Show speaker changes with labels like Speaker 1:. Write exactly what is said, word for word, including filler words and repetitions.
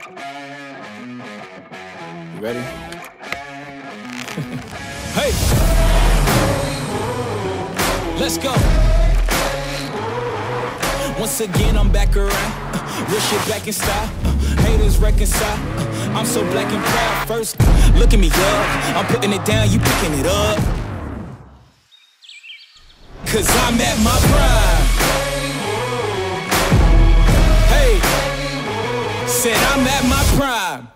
Speaker 1: You ready? Hey! Let's go! Once again, I'm back around. Uh, real shit back in style. Uh, haters reconcile. Uh, I'm so black and proud. First, look at me, up. I'm putting it down, you picking it up. Cause I'm at my prime. Hey! Said I'm at my prime.